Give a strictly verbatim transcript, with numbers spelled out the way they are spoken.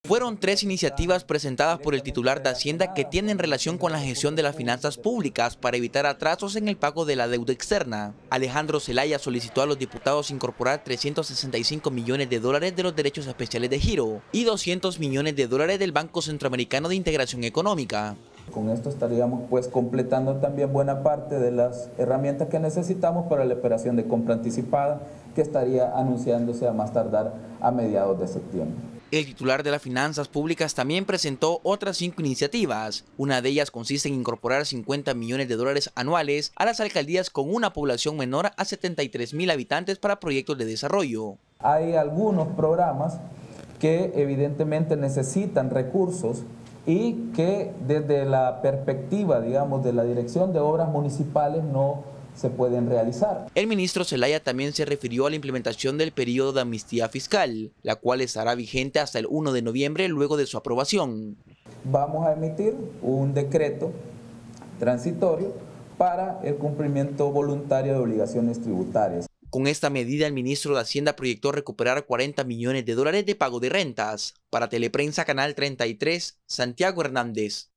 Fueron tres iniciativas presentadas por el titular de Hacienda que tienen relación con la gestión de las finanzas públicas para evitar atrasos en el pago de la deuda externa. Alejandro Zelaya solicitó a los diputados incorporar trescientos sesenta y cinco millones de dólares de los derechos especiales de giro y doscientos millones de dólares del Banco Centroamericano de Integración Económica. Con esto estaríamos pues completando también buena parte de las herramientas que necesitamos para la operación de compra anticipada, que estaría anunciándose a más tardar a mediados de septiembre. El titular de las finanzas públicas también presentó otras cinco iniciativas. Una de ellas consiste en incorporar cincuenta millones de dólares anuales a las alcaldías con una población menor a setenta y tres mil habitantes para proyectos de desarrollo. Hay algunos programas que evidentemente necesitan recursos y que desde la perspectiva, digamos, de la Dirección de Obras Municipales no se pueden realizar. El ministro Zelaya también se refirió a la implementación del periodo de amnistía fiscal, la cual estará vigente hasta el primero de noviembre luego de su aprobación. Vamos a emitir un decreto transitorio para el cumplimiento voluntario de obligaciones tributarias. Con esta medida, el ministro de Hacienda proyectó recuperar cuarenta millones de dólares de pago de rentas. Para Teleprensa Canal treinta y tres, Santiago Hernández.